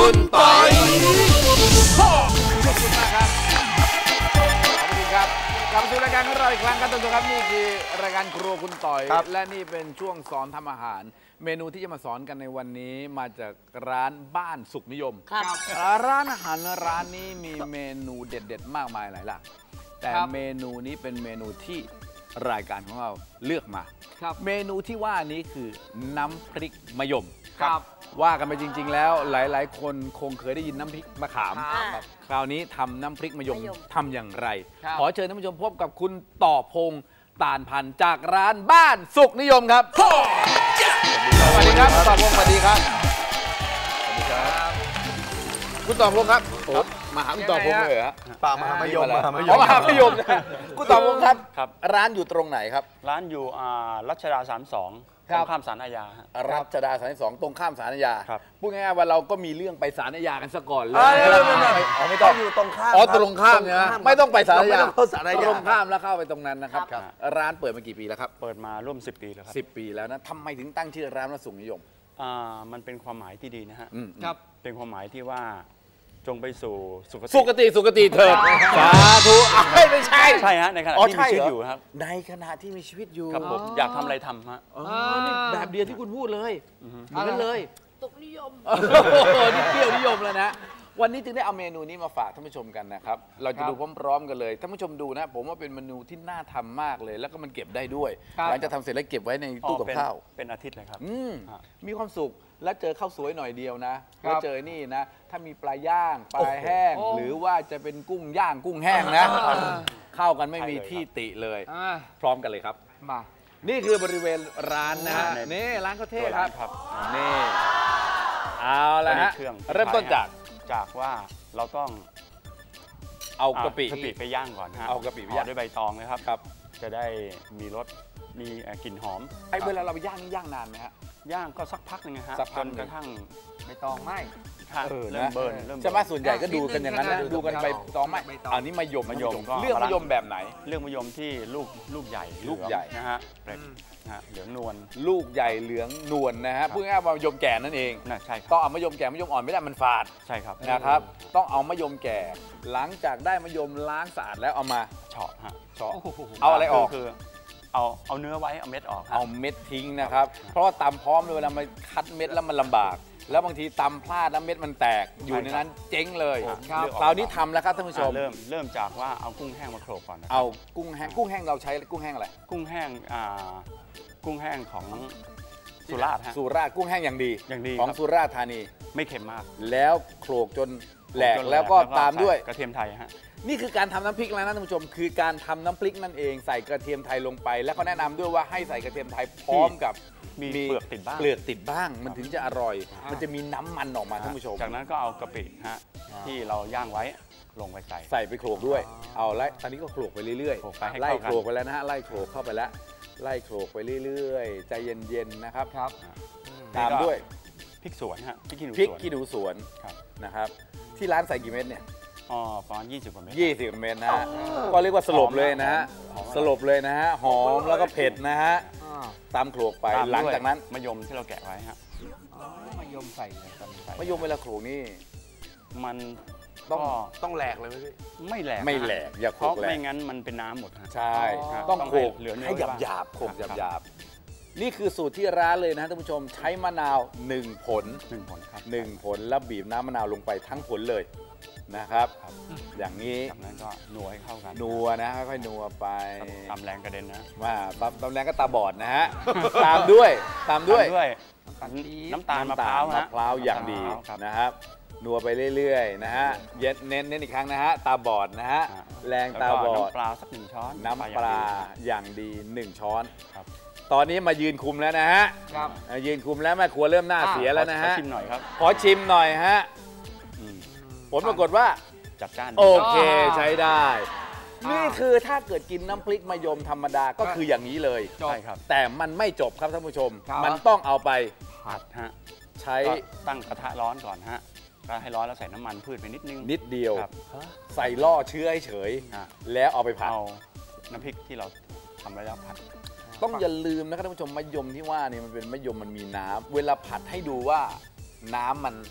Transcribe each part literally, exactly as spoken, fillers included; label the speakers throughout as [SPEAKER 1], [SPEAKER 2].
[SPEAKER 1] คุณปอย
[SPEAKER 2] ขอบคุณมากครับขอบคุณครับกลับมาสู่รายการของเราอีกครั้งครับท่านผู้ชมครับนี่คือรายการครัวคุณต่อยและนี่เป็นช่วงสอนทำอาหารเมนูที่จะมาสอนกันในวันนี้มาจากร้านบ้านสุขนิยมครับร้านอาหารร้านนี้มีเมนูเด็ดๆมากมายหลายหลากแต่เมนูนี้เป็นเมนูที่รายการของเราเลือกมาเมนูที่ว่านี้คือน้ำพริกมะยมครับว่ากันไปจริงๆแล้วหลายๆคนคงเคยได้ยินน้ำพริกมะขามคราวนี้ทำน้ำพริกมะยมทำอย่างไรขอเชิญท่านผู้ชมพบกับคุณต่อพงษ์ตาลพันธ์จากร้านบ้านสุขนิยมครับสวัสดีครับต่อพงษ์สวัสดีครับสวัสดีครับคุณต่อพงษ์ครับมาหาคุณต่อพงษ์เลยเหรอ
[SPEAKER 3] ป่ามหามยมมหามยม
[SPEAKER 2] มหามยมคุณต่อพงษ์ครับร้านอยู่ตรงไหนครับ
[SPEAKER 4] ร้านอยู่รัชดาสามสองตรงข้ามศาลอาญา
[SPEAKER 2] รัชดาสามสองตรงข้ามศาลอาญาพูดง่ายๆว่าเราก็มีเรื่องไปศาลอาญากันซะก่อนเลย
[SPEAKER 3] ไม่ต้องอยู่ตรงข้าม
[SPEAKER 2] อ๋อตรงข้ามนะไม่ต้องไปศาลอาญาตรงข้ามแล้วเข้าไปตรงนั้นนะครับร้านเปิดมากี่ปีแล้วครับ
[SPEAKER 4] เปิดมาร่วมสิบปีแล้วครับ
[SPEAKER 2] สิบปีแล้วนะทำไมถึงตั้งชื่อร้านว่าสุขนิยม
[SPEAKER 4] อ่ามันเป็นความหมายที่ดีนะฮะครับเป็นความหมายที่ว่าจงไปสู่สุคติ
[SPEAKER 2] สุคติสุคติเถิดสาธุไม่ใช่
[SPEAKER 4] ใช่ฮะในขณะที่มีชีวิตอยู่ครับ
[SPEAKER 2] ในขณะที่มีชีวิตอยู่
[SPEAKER 4] ครับผมอยากทำอะไรทำฮะ
[SPEAKER 2] นี่แบบเดียวที่คุณพูดเลยเหมือนกันเลยสุขนิยมนี่เปรี้ยวนิยมเลยนะวันนี้จึงได้เอาเมนูนี้มาฝากท่านผู้ชมกันนะครับเราจะดูพร้อมๆกันเลยท่านผู้ชมดูนะผมว่าเป็นเมนูที่น่าทำมากเลยแล้วก็มันเก็บได้ด้วยหลังจากทำเสร็จแล้วเก็บไว้ในตู้กับข้าว
[SPEAKER 4] เป็นอาทิตย์เลยครับ
[SPEAKER 2] มีความสุขแล้วเจอข้าวสวยหน่อยเดียวนะแล้วเจอนี่นะถ้ามีปลาย่างปลาแห้งหรือว่าจะเป็นกุ้งย่างกุ้งแห้งนะเข้ากันไม่มีที่ติเลยพร้อมกันเลยครับมานี่คือบริเวณร้านนะฮะนี่ร้านข้าวเทศครับนี่เอาละฮะเริ่มต้นจาก
[SPEAKER 4] จากว่าเราต้อง
[SPEAKER 2] เอากะปิ
[SPEAKER 4] กะปิไปย่างก่อนฮะ
[SPEAKER 2] เอากะปิไปย่าง
[SPEAKER 4] ด้วยใบตองนะครับ
[SPEAKER 2] ครับ
[SPEAKER 4] จะได้มีรสมีกลิ่นหอม
[SPEAKER 2] ไอ้เวลาเราไปย่างย่างนานไหมฮะ
[SPEAKER 4] ย่างก็สักพักหนึ่งฮะจนกระทั่ง
[SPEAKER 3] ใบตองไหม
[SPEAKER 4] เริ่มเบิร์น
[SPEAKER 2] ใช่ไหมส่วนใหญ่ก็ดูกันอย่างนั้นนะดูกันใบตองไหมอันนี้มะยม
[SPEAKER 4] มะยม
[SPEAKER 2] เรื่องมะยมแบบไหน
[SPEAKER 4] เรื่องมะยมที่ลูกลูกใหญ่
[SPEAKER 2] ลูกใหญ่
[SPEAKER 4] นะฮะเหลืองนวล
[SPEAKER 2] ลูกใหญ่เหลืองนวลนะฮะพูดง่ายๆว่ามะยมแก่นั่นเอง
[SPEAKER 4] นะใช่ครับ
[SPEAKER 2] ต้องเอามะยมแก่มะยมอ่อนไม่ได้มันฝาด
[SPEAKER 4] ใช่ครับ
[SPEAKER 2] นะครับต้องเอามะยมแก่หลังจากได้มะยมล้างสะอาดแล้วเอามา
[SPEAKER 4] เฉาะฮะ
[SPEAKER 2] เฉาะเอาอะไรออก
[SPEAKER 4] คือเอาเอาเนื้อไว้เอาเม็ดออก
[SPEAKER 2] เอาเม็ดทิ้งนะครับเพราะว่าตำพร้อมเวลามาคัดเม็ดแล้วมันลำบากแล้วบางทีตำพลาดแล้วเม็ดมันแตกอยู่ในนั้นเจ๊งเลยคราวนี้ทำแล้วครับท่านผู้ชม
[SPEAKER 4] เริ่มเริ่มจากว่าเอากุ้งแห้งมาโขลกก่อน
[SPEAKER 2] เอากุ้งแห้งกุ้งแห้งเราใช้กุ้งแห้งอะไร
[SPEAKER 4] กุ้งแห้งอ่ากุ้งแห้งของสุราษฎร์ฮะ
[SPEAKER 2] สุราษฎร์กุ้งแห้งอย่างดี
[SPEAKER 4] อย่างดี
[SPEAKER 2] ของสุราษฎร์ธานี
[SPEAKER 4] ไม่เค็มมาก
[SPEAKER 2] แล้วโขลกจนแหลกแล้วก็ตามด้วย
[SPEAKER 4] กระเทียมไทยฮะ
[SPEAKER 2] นี่คือการทำน้ำพริกแล้วนะท่านผู้ชมคือการทำน้ำพริกนั่นเองใส่กระเทียมไทยลงไปแล้วก็แนะนำด้วยว่าให้ใส่กระเทียมไทยพร้อมกับ
[SPEAKER 4] มีเปลือกติดบ้าง
[SPEAKER 2] เปลือกติดบ้างมันถึงจะอร่อยมันจะมีน้ำมันออกมาท่านผู้ชม
[SPEAKER 4] จากนั้นก็เอากะปิฮะที่เราย่างไว้ลงไปใส่
[SPEAKER 2] ใส่ไปโขลกด้วยเอาแล้วตอนนี้ก็โขลกไปเรื่อยๆไล่โขลกไปแล้วนะฮะไล่โขลกเข้าไปแล้วไล่โขลกไปเรื่อยๆใจเย็นๆนะครับ
[SPEAKER 4] ครับ
[SPEAKER 2] ตามด้วย
[SPEAKER 4] พริกสวนฮะพริกขี้หนู
[SPEAKER 2] พริกขี้หนูสวนนะครับที่ร้านใส่กี่เม็ดเนี่ย
[SPEAKER 4] อ๋อประมาณยี่สิบกว่าเม็ด
[SPEAKER 2] ยี่สิบเม็ดนะฮะก็เรียกว่าสลบเลยนะฮะสลบเลยนะฮะหอมแล้วก็เผ็ดนะฮะตามโขลกไปหลังจากนั้น
[SPEAKER 4] มะยมที่เราแกะไว้ฮะ
[SPEAKER 3] มะยมใส่
[SPEAKER 2] มะยมเวลาโขลกนี่
[SPEAKER 4] มัน
[SPEAKER 3] ต้องต้องแหลกเลยไหมพี่
[SPEAKER 4] ไม่แหลก
[SPEAKER 2] ไม่แหลกอย่าโขลกแหลก
[SPEAKER 4] ไม่งั้นมันเป็นน้ำหมด
[SPEAKER 2] ใช่ต้องโขลกให้หยาบหยาบโขลกหยาบหยาบนี่คือสูตรที่ร้านเลยนะท่านผู้ชมใช้มะนาวหนึ่งผล
[SPEAKER 4] หนึ่งผลครับ
[SPEAKER 2] หนึ่งผลแล้วบีบน้ำมะนาวลงไปทั้งผลเลยนะครับอย่างนี้
[SPEAKER 4] จากนั้นก็นัวให้เข้ากัน
[SPEAKER 2] นัวนะค่อยๆนัวไป
[SPEAKER 4] ตำแรงกระเด็นนะ
[SPEAKER 2] ว่าตำแรงก็ตาบอดนะฮะตามด้วยตามด้วย
[SPEAKER 4] น้ำตาลมะพร้าว
[SPEAKER 2] มะพร้าวอย่างดีนะครับนัวไปเรื่อยๆนะฮะเย็นเน้นเน้นอีกครั้งนะฮะตาบอดนะฮะแรงตาบอด
[SPEAKER 4] น้ำปลาสักหนึ่งช้อน
[SPEAKER 2] น้ำปลาอย่างดีหนึ่งช้อนตอนนี้มายืนคุมแล้วนะฮะยืนคุมแล้วแม่ครัวเริ่มหน้าเสียแล้วนะฮะ
[SPEAKER 4] ขอชิมหน่อยครับ
[SPEAKER 2] ขอชิมหน่อยฮะผลปรากฏว่า
[SPEAKER 4] จัดจ้าน
[SPEAKER 2] โอเคใช้ได้นี่คือถ้าเกิดกินน้ำพริกมะยมธรรมดาก็คืออย่างนี้เลย
[SPEAKER 4] ใช่ครับ
[SPEAKER 2] แต่มันไม่จบครับท่านผู้ชมมันต้องเอาไป
[SPEAKER 4] ผัดฮะ
[SPEAKER 2] ใช้
[SPEAKER 4] ตั้งกระทะร้อนก่อนฮะก็ให้ร้อนแล้วใส่น้ำมันพืชไปนิดนึง
[SPEAKER 2] นิดเดียวใส่ล่อเชื้อให้เฉยแล้วเอาไปผัด
[SPEAKER 4] เอาน้ำพริกที่เราทำไว้แล้วผัด
[SPEAKER 2] ต้องอย่าลืมนะครับท่านผู้ชมมะยมที่ว่านี่มันเป็นมะยมมันมีน้ำเวลาผัดให้ดูว่าน้ำมัน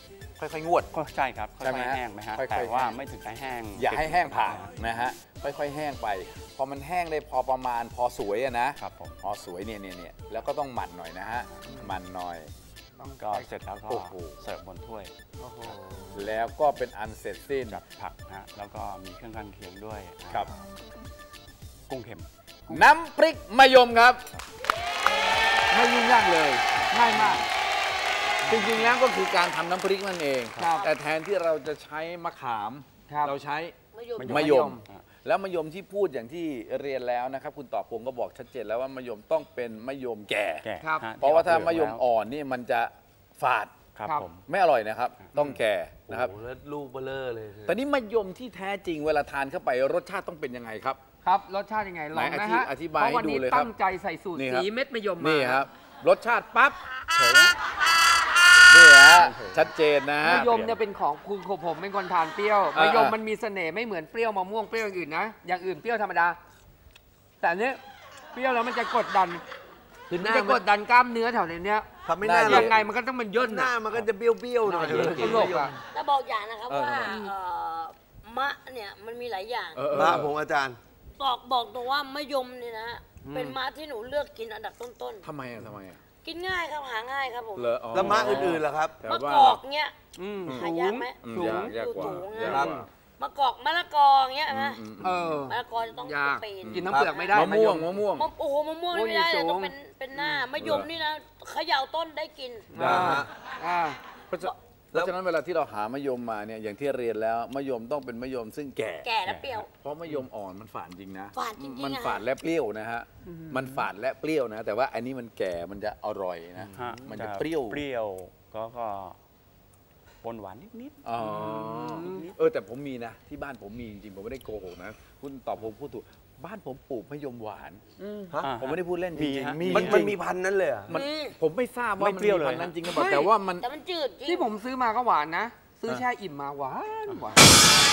[SPEAKER 2] ค่อยๆงวด
[SPEAKER 4] ก็ใช่ครับค่
[SPEAKER 2] ใช่ไหม
[SPEAKER 4] อยๆแห้งไหมฮะ
[SPEAKER 2] ค่อยๆ
[SPEAKER 4] แต่ว่า
[SPEAKER 2] แห้ง
[SPEAKER 4] ไม่ถึงกับแห้ง
[SPEAKER 2] อย่าให้แห้งผ่านะฮะค่อยๆแห้งไป พอมันแห้งได้พอประมาณพอสวยอะนะครับ
[SPEAKER 4] ผม
[SPEAKER 2] พอสวยเนี่ยเนี่ยเนี่ยแล้วก็ต้องหมั่นหน่อยนะฮะหมั่นหน่อย
[SPEAKER 4] ก็เสร็จแล้วก็
[SPEAKER 2] โอ้โห
[SPEAKER 4] เสิร์ฟบนถ้วย
[SPEAKER 2] แล้วก็เป็นอันเสร็จสิ้น
[SPEAKER 4] กับผักนะฮะแล้วก็มีเครื่องข้างเคียงด้วย
[SPEAKER 2] ครับ
[SPEAKER 4] กุ้งเค็ม
[SPEAKER 2] น้ำพริกมะยมครับ ไม่ยุ่งยากเลยง่ายมาก จริงๆแล้วก็คือการทำน้ำพริกนั่นเอง
[SPEAKER 3] ครับ
[SPEAKER 2] แต่แทนที่เราจะใช้มะขาม
[SPEAKER 3] ครับ
[SPEAKER 2] เราใช้
[SPEAKER 1] มะยม
[SPEAKER 2] มะยม แล้วมะยมที่พูดอย่างที่เรียนแล้วนะครับ คุณต่อพงศ์ก็บอกชัดเจนแล้วว่ามะยมต้องเป็นมะยมแก่
[SPEAKER 4] แก่
[SPEAKER 3] ครับ
[SPEAKER 4] ฮะ
[SPEAKER 2] เพราะว่าถ้า
[SPEAKER 4] ที่ออก
[SPEAKER 2] มะยม
[SPEAKER 4] เปลืกแล้ว
[SPEAKER 2] อ่อนนี่มันจะฝาด
[SPEAKER 4] ครับ
[SPEAKER 3] ครับ
[SPEAKER 4] ผม
[SPEAKER 2] ไม่อร่อยนะครับ ต้องแก่นะครับ
[SPEAKER 3] โอ้โหแล้วลูกเบลอเลย
[SPEAKER 2] แต่นี่มะยมที่แท้จริงเวลาทานเข้าไปรสชาติต้องเป็นยังไงครับ
[SPEAKER 5] ครับรสชาติยังไงลอง
[SPEAKER 2] ไหน
[SPEAKER 5] นะฮะ
[SPEAKER 2] อธิบาย
[SPEAKER 5] เพราะวัน
[SPEAKER 2] ให้ดู
[SPEAKER 5] นี้
[SPEAKER 2] เลยครับ
[SPEAKER 5] ตั้งใจใส่สูตร
[SPEAKER 2] นี่ครับ
[SPEAKER 5] สีเม็ดมะยมมา
[SPEAKER 2] นี่
[SPEAKER 5] นี่
[SPEAKER 2] ครับ รสชาติปั๊บเฉยนี่ฮะชัดเจนนะฮะ
[SPEAKER 5] มะยมเนี่ยเป็นของคุณผมเป็นคนทานเปรี้ยว
[SPEAKER 2] อ่าม
[SPEAKER 5] ะยมมันมีเสน่ห์ไม่เหมือนเปรี้ยวมะม่วงเปรี้ยวอย่างอื่นนะอย่างอื่นเปรี้ยวธรรมดา แต่อันนี้เปรี้ยวแล้วมันจะกดดัน
[SPEAKER 3] คือห
[SPEAKER 5] มัน
[SPEAKER 3] น้า
[SPEAKER 5] จะกดดันกล้ามเนื้อแถวเนี้ย
[SPEAKER 3] ทำไม่น่า
[SPEAKER 5] ยังไงมันก็ต้องมันย่น
[SPEAKER 3] หน้า
[SPEAKER 5] น่ะ
[SPEAKER 3] มันก็จะเบี้ยวๆหน่อย
[SPEAKER 5] ตลกอ่ะ
[SPEAKER 1] แต่บอกอย่างนะครับ
[SPEAKER 2] เออ
[SPEAKER 1] ว่า
[SPEAKER 2] ทำไม
[SPEAKER 1] เอ่อมะเนี่ยมันมีหลายอย่าง
[SPEAKER 2] เออเออ
[SPEAKER 3] มาผมอาจารย์
[SPEAKER 1] บอกบอกตรงว่ามะยมเนี่ยนะเป็นมะที่หนูเลือกกินอันดับต้น
[SPEAKER 2] ทำไมอ่ะทำไมอ่ะ
[SPEAKER 1] ๆ กินง่ายครับหาง่ายครับผม
[SPEAKER 2] เหรออ๋อ
[SPEAKER 3] แล้วม้าอื่นๆล่ะครับ
[SPEAKER 2] แต่
[SPEAKER 1] มะ
[SPEAKER 2] ว่าก
[SPEAKER 1] อกเงี้ย
[SPEAKER 5] อืม
[SPEAKER 1] หา
[SPEAKER 5] สู
[SPEAKER 1] ยาง กไหม
[SPEAKER 2] อืม
[SPEAKER 5] สูง
[SPEAKER 2] ยากยากกว่า
[SPEAKER 1] สูงๆ
[SPEAKER 2] ยาก
[SPEAKER 1] นะ
[SPEAKER 2] กว่า
[SPEAKER 1] มะกอกมะละกอเงี้ยนะ
[SPEAKER 2] อืม
[SPEAKER 5] เออ
[SPEAKER 1] มะละกอจะต้อง
[SPEAKER 5] ยาก
[SPEAKER 1] เป็น
[SPEAKER 5] กินน้ำเปลือกไม่ได้
[SPEAKER 2] มะม่วง
[SPEAKER 5] ย
[SPEAKER 2] มะม่วง
[SPEAKER 1] มะโอ้โหมะม่วงนี่ไม่ได้
[SPEAKER 5] โอ้
[SPEAKER 1] เลย
[SPEAKER 5] ยสูง
[SPEAKER 1] ต้องเป็นเป็นหน้ามะยมนี่นะเขย่าต้นได้กิน
[SPEAKER 5] อ่าอ่า
[SPEAKER 2] เพราะฉะเพราะฉะนั้นเวลาที่เราหามะยมมาเนี่ยอย่างที่เรียนแล้วมะยมต้องเป็นมะยมซึ่งแก่
[SPEAKER 1] แก่และเปรี้ยว
[SPEAKER 2] เพราะมะยมอ่อนมันฝาดจริงนะ
[SPEAKER 1] ฝาดจริงๆ
[SPEAKER 2] มัน
[SPEAKER 1] อะ
[SPEAKER 2] ฝาดและเปรี้ยวนะฮะ มันฝาดและเปรี้ยวนะ แต่ว่าอันนี้มันแก่มันจะอร่อยนะ
[SPEAKER 4] ฮะ
[SPEAKER 2] มันจะเปรี้ยว
[SPEAKER 4] เปรี้ยวก็ก็ปนหวานนิด
[SPEAKER 2] อ๋อเออแต่ผมมีนะ ที่บ้านผมมีจริงๆผมไม่ได้โกหกนะ คุณตอบผมพูดถูกบ้านผมปลูกมะยมหวาน
[SPEAKER 4] ๆอ่า
[SPEAKER 2] ผมไม่ได้พูดเล่นจ
[SPEAKER 4] มี
[SPEAKER 2] ริง
[SPEAKER 4] ฮะ
[SPEAKER 2] ๆมี
[SPEAKER 3] มัน
[SPEAKER 2] จ
[SPEAKER 3] มัน
[SPEAKER 2] ริง
[SPEAKER 3] มีพันธุ์นั้นเลยเหรอ
[SPEAKER 2] มัน
[SPEAKER 1] มี
[SPEAKER 2] ผมไม่ทราบว่า
[SPEAKER 4] ไม่
[SPEAKER 2] มัน
[SPEAKER 4] เปรี้
[SPEAKER 2] มี
[SPEAKER 4] ยวเลย
[SPEAKER 2] พันธุ์นั้น
[SPEAKER 4] ฮะ
[SPEAKER 2] จริงหรือเปล่าแต่ว่ามัน
[SPEAKER 1] แต่มันจืดจริง
[SPEAKER 5] ที่ผมซื้อมาก็หวานนะ ซื้อแช่อิ่มมาหวานหวาน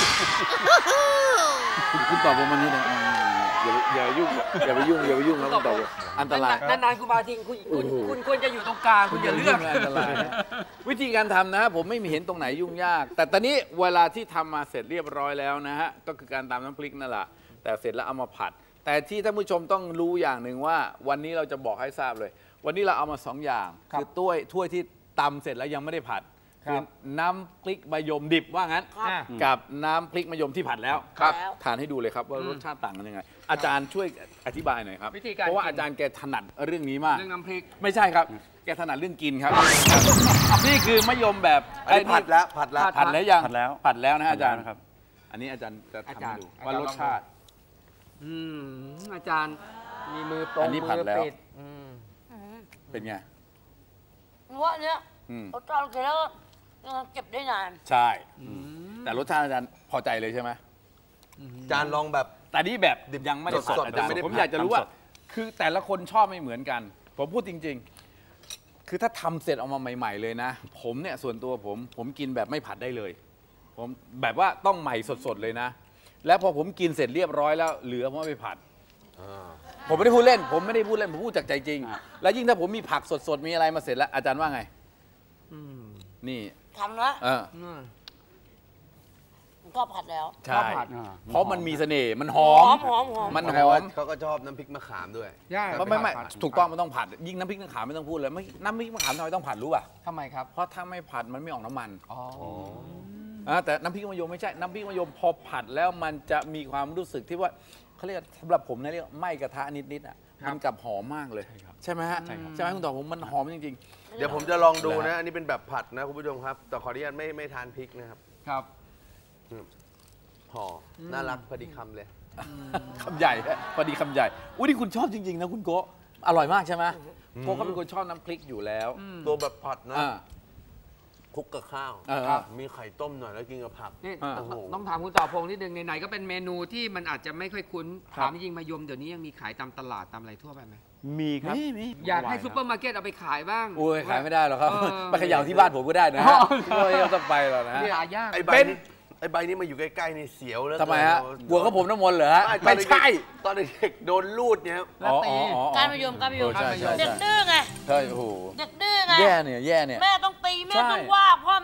[SPEAKER 2] คุณคุณตอบผมมันนี่นะอย่าอย่ายุ่งอย่าไปยุ่งอย่าไปยุ่งนะคุณตอบอันตราย
[SPEAKER 5] นานๆคุณมาทิ้งคุณคุณคุณควรจะอยู่ตรงกลางคุณอย่าเลือก
[SPEAKER 2] อันตรายนะวิธีการทำนะผมไม่มีเห็นตรงไหนยุ่งยาก แต่ตอนนี้เวลาที่ทำมาเสร็จเรียบร้อยแล้วนะฮะก็คือการตำน้ำพริกนั่นแหละแต่เสร็จแล้วเอามาผัด แต่ที่ท่านผู้ชมต้องรู้อย่างหนึ่งว่า วันนี้เราจะบอกให้ทราบเลย วันนี้เราเอามาสองอย่าง คือถ้วยถ้วยที่ตำเสร็จแล้วยังไม่ได้ผัดคือน้ำพริกมะยมดิบว่างั้น
[SPEAKER 1] ครับ
[SPEAKER 2] กับน้ำพริกมะยมที่ผัดแล้ว
[SPEAKER 1] ครับ
[SPEAKER 2] ทานให้ดูเลยครับว่ารสชาติต่างกันยังไง อาจารย์ช่วยอธิบายหน่อยครับ
[SPEAKER 5] วิธีการ
[SPEAKER 2] เพราะว่า
[SPEAKER 5] กิน
[SPEAKER 2] อาจารย์แกถนัดเรื่องนี้มาก
[SPEAKER 5] เรื่องน้ำพริก
[SPEAKER 2] ไม่ใช่ครับ แกถนัดเรื่องกินครับ นี่คือมะยมแบบ
[SPEAKER 3] อันนี้ผัดแล้วผัดแล้ว
[SPEAKER 2] ผัดแล้วยัง
[SPEAKER 4] ผัดแล้ว
[SPEAKER 2] ผัดแล้วนะฮะอาจารย์
[SPEAKER 4] นะครับ
[SPEAKER 2] อันนี้อาจารย์จะ
[SPEAKER 5] อา
[SPEAKER 2] ทำ
[SPEAKER 5] จาร
[SPEAKER 2] ให้
[SPEAKER 5] ย์
[SPEAKER 2] ดู
[SPEAKER 5] อาจารย์
[SPEAKER 2] ว่ารสชาติ
[SPEAKER 5] อืมอาจารย์มีมือตรง
[SPEAKER 2] อันนี้ผัด
[SPEAKER 5] มือ
[SPEAKER 2] แล้ว
[SPEAKER 5] ปิดอืม
[SPEAKER 2] เป็นไง
[SPEAKER 1] เพราะว่าเนี้ย
[SPEAKER 2] อืม
[SPEAKER 1] รสชาติโอเคแล้วก็เก็บได้นาน
[SPEAKER 2] ใช่ แต่รสชาติอาจารย์พอใจเลยใช่ไหม
[SPEAKER 3] อาจารย์ลองแบบ
[SPEAKER 2] แต่นี่แบบยังไม่ได้ผัด
[SPEAKER 3] สดๆ
[SPEAKER 2] อาจารย์
[SPEAKER 3] ไม่ได้
[SPEAKER 2] ผม
[SPEAKER 3] ผัด
[SPEAKER 2] อยากจะรู้ว่า
[SPEAKER 4] ทำสด
[SPEAKER 2] คือแต่ละคนชอบไม่เหมือนกัน ผมพูดจริง ๆ คือถ้าทำเสร็จออกมาใหม่ ๆ เลยนะ ผมเนี่ยส่วนตัวผม ผมกินแบบไม่ผัดได้เลย ผมแบบว่าต้องใหม่สดๆเลยนะ แล้วพอผมกินเสร็จเรียบร้อยแล้วเหลือผมเอาไปผัด ผมไม่ได้พูดเล่น ผมไม่ได้พูดเล่น ผมพูดจากใจจริง แล้วยิ่งถ้าผมมีผักสดๆ มีอะไรมาเสร็จแล้ว อาจารย์ว่าไง นี่
[SPEAKER 1] ทำนะ
[SPEAKER 2] เออ
[SPEAKER 5] อืม
[SPEAKER 1] ก็ผัดแล้ว
[SPEAKER 2] ใช่
[SPEAKER 5] ผัด
[SPEAKER 4] อ่า
[SPEAKER 2] เพราะมันมีเสน่ห์ มันห
[SPEAKER 1] ห
[SPEAKER 2] อ
[SPEAKER 1] อ
[SPEAKER 2] ม
[SPEAKER 1] มหอมหอม
[SPEAKER 2] มันห
[SPEAKER 3] แต่
[SPEAKER 2] อ
[SPEAKER 3] ว่าม เขาก็ชอบน้ำพริกมะขามด้วย
[SPEAKER 5] ใช่
[SPEAKER 2] ไม่ไม่ไม่
[SPEAKER 5] ผัด
[SPEAKER 2] ถูกต้องมันต้องผัด ยิ่งน้ำพริกมะขามไม่ต้องพูดเลยไม่น้ำพริกมะขามทำไมต้องผัดรู้ป่ะ
[SPEAKER 5] ทำไมครับ
[SPEAKER 2] เพราะถ้าไม่ผัดมันไม่ออกน้ำมัน
[SPEAKER 5] อ๋อ
[SPEAKER 2] อ่าแต่น้ำพริกมะยมไม่ใช่ น้ำพริกมะยมพอผัดแล้วมันจะมีความรู้สึกที่ว่าเขาเรียกสำหรับผมนะเรียกว่าไหม้กระทะนิดๆอ่ะมันกลับหอมมากเลย ใช่ไหมฮะ
[SPEAKER 4] ใช่ครับ
[SPEAKER 2] ใช่ไหมคุณต่อผมมันหอมจริง
[SPEAKER 3] เดี๋ยวผมจะลองดู
[SPEAKER 2] เหรอ
[SPEAKER 3] นะ อันนี้เป็นแบบผัดนะคุณผู้ชมครับ แต่ขออนุญาตไม่ไม่ทานพริกนะครับ
[SPEAKER 5] ครับ
[SPEAKER 3] ห่ออน่ารักพอดีคำเลย
[SPEAKER 2] ๆคำใหญ่ฮะพอดีคำใหญ่อุ้ยนี่คุณชอบจริงๆนะคุณโกะอร่อยมากใช่ไหมโกะเขาเป็นคนชอบน้ำพริกอยู่แล้ว
[SPEAKER 3] ตัวแบบผัดนะ
[SPEAKER 2] อ่า
[SPEAKER 3] คลุกกับข้าว
[SPEAKER 2] เออ
[SPEAKER 3] ครับมีไข่ต้มหน่อยแล้วกินกับผัก
[SPEAKER 5] นี่
[SPEAKER 2] อ่า
[SPEAKER 5] ต้องต้องถามคุณต่อพงษ์นิดนึงไหนๆก็เป็นเมนูที่มันอาจจะไม่ค่อยคุ้น
[SPEAKER 2] ครับ
[SPEAKER 5] ถามจริงๆมายมเดี๋ยวนี้ยังมีขายตามตลาดตามอะไรทั่วไปไหม
[SPEAKER 4] มีครับ
[SPEAKER 2] นี่มี
[SPEAKER 5] อยากให้ซุปเปอร์มาร์เก็ตเอาไปขายบ้าง
[SPEAKER 2] โอ้ยขายไม่ได้หรอกครับ
[SPEAKER 5] เออ
[SPEAKER 2] ไปเขย่าที่บ้านผมก็ได้นะ
[SPEAKER 5] อ๋
[SPEAKER 2] ฮะ
[SPEAKER 5] อ
[SPEAKER 2] โอ้ยไม่ต้องไปหรอกนะฮะ
[SPEAKER 5] หายาก
[SPEAKER 3] ไอ้ใบ
[SPEAKER 2] เป็น
[SPEAKER 3] นี้ไอ้ใบนี้มาอยู่ใกล้ๆนี่เสียวแล้ว
[SPEAKER 2] ทำไมฮะกลัวกับผมน้ำมนต์เหรอฮะ
[SPEAKER 3] ไม่
[SPEAKER 2] ไม่ใช่
[SPEAKER 3] ตอนเด็กๆโดนลูดเนี่ยครับ
[SPEAKER 5] แล้วตี
[SPEAKER 1] การมะยมการมะยม
[SPEAKER 2] เออใช่ใช่
[SPEAKER 1] เด็ก
[SPEAKER 2] ใช่
[SPEAKER 1] ดื้อไง
[SPEAKER 2] ใช่โอ้โห
[SPEAKER 1] เด็กดื้อไง
[SPEAKER 2] แย่เนี่ยแย่เนี่ย
[SPEAKER 1] แม่ต้องตีแม่
[SPEAKER 2] ใช่
[SPEAKER 1] ต้องว่าพ่อแม่ต้องว่า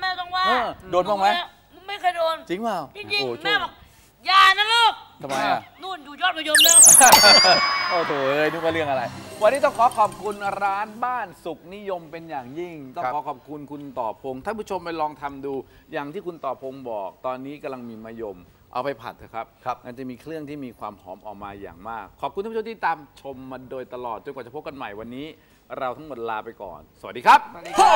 [SPEAKER 2] เออโดนบ้างไหม
[SPEAKER 1] ไม่เคยโดน
[SPEAKER 2] จริงเปล่า
[SPEAKER 1] จริง
[SPEAKER 2] โอ้
[SPEAKER 1] ๆ
[SPEAKER 2] โช
[SPEAKER 1] แม่
[SPEAKER 2] ค
[SPEAKER 1] บอกอย่านะลูก
[SPEAKER 2] ทำไมอ่ะ
[SPEAKER 1] นู่นอยู่ยอดมะยมแล้ว
[SPEAKER 2] โอ้โถเอ้ยนึกว่าเรื่องอะไร วันนี้ต้องขอขอบคุณร้านบ้านสุขนิยมเป็นอย่างยิ่ง ต้อง
[SPEAKER 3] ครับ
[SPEAKER 2] ขอขอบคุณคุณต่อพงษ์ท่านผู้ชมไปลองทำดู อย่างที่คุณต่อพงษ์บอก ตอนนี้กำลังมีมะยม เอาไปผัดเถอะครับ
[SPEAKER 3] ครับ
[SPEAKER 2] มันจะมีเครื่องที่มีความหอมออกมาอย่างมาก ขอบคุณท่านผู้ชมที่ตามชมมาโดยตลอดจนกว่าจะพบกันใหม่วันนี้ เราทั้งหมดลาไปก่อน สวัสดีครับ
[SPEAKER 5] สวัสดีครับ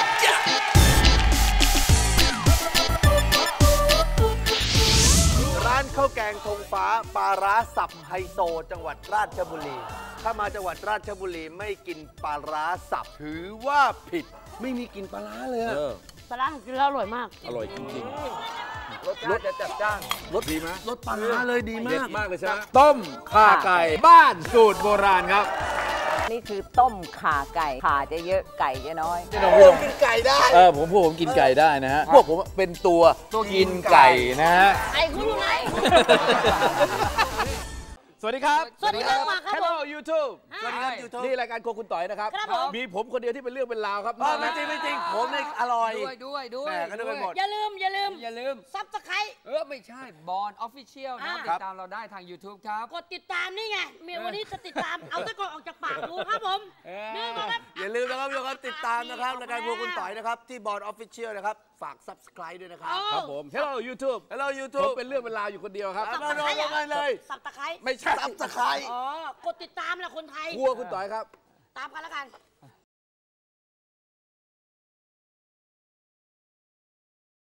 [SPEAKER 3] ร้านข้าวแกงธงฟ้าปลาร้าสับไฮโซจังหวัดราชบุรี ถ้ามาจังหวัดราชบุรีไม่กินปลาร้าสับถือว่าผิด ไม่มีกลินปลาร้าเลยอะ
[SPEAKER 2] เออ
[SPEAKER 1] ปลาร้ากินแล้วอร่อยมาก
[SPEAKER 2] อร่อยจริง
[SPEAKER 3] รสชาติจะจัดจ้าน
[SPEAKER 2] ๆรสดีไหม
[SPEAKER 3] รสปลาร้าเลยดี
[SPEAKER 2] เด็
[SPEAKER 3] มา
[SPEAKER 2] ด
[SPEAKER 3] ก
[SPEAKER 2] มากเลยใช่ไหมต้มข่าไก่บ้านสูตรโบราณครับ
[SPEAKER 6] นี่คือต้มข่าไก่ ข่าจะเยอะไก่จะน้อย
[SPEAKER 2] พี่น้องพี่น้อง
[SPEAKER 3] กินไก่ได้
[SPEAKER 2] เออผมพวกผมกินไก่ได้นะฮะ พวกผมเป็นตัวกินไก่นะฮะ
[SPEAKER 1] ไอ้คุณอยู่ไหน
[SPEAKER 2] สวัสดีครับ
[SPEAKER 1] สวัสดีครับมาครับ
[SPEAKER 2] Hello YouTube
[SPEAKER 1] สวัสดีครับ
[SPEAKER 3] YouTube
[SPEAKER 2] นี่รายการโครัวคุณต่อยนะครับ
[SPEAKER 1] ครับผม
[SPEAKER 2] มีผมคนเดียวที่เป็นเรื่องเป็นราวครับ
[SPEAKER 3] อ๋อไม่จริงไม่จริงผมเนี่ยอร่อย
[SPEAKER 5] ด้วยด้วยด้วย
[SPEAKER 3] แหม่ก็นึกไปหมด
[SPEAKER 1] อย่าลืม อย่าลืม
[SPEAKER 5] อย่าลืม
[SPEAKER 1] ซับสไครต์
[SPEAKER 5] เออ ไม่ใช่บอลออฟฟิเชียลนะ
[SPEAKER 1] อ่า
[SPEAKER 5] ติดตามเราได้ทาง YouTube ครับ
[SPEAKER 1] กดติดตามนี่ไงเมียวันนี้จะติดตาม เอาตะกอนออกจากปากดูครับผม
[SPEAKER 5] เออ
[SPEAKER 1] นี่มาครับ
[SPEAKER 3] อย่าลืมนะครับทุกคนติดตามนะครับรายการพวกคุณต่อยนะครับ ที่บอร์ดออฟฟิเชียลนะครับ ฝาก Subscribe ด้วยนะครับ
[SPEAKER 2] ครับผม Hello YouTube
[SPEAKER 3] Hello
[SPEAKER 2] ผม
[SPEAKER 3] YouTube
[SPEAKER 2] เป็นเรื่องเป็นราวอยู่คนเดียวครับ
[SPEAKER 3] เอามาลงกันเลย
[SPEAKER 1] สับตะไคร้
[SPEAKER 2] ไม่ใช่
[SPEAKER 3] Subscribe
[SPEAKER 1] อ๋อ กดติดตามแหละคนไทย
[SPEAKER 2] ครัวคุณต่อยครับ
[SPEAKER 1] ตามกันแล้วกัน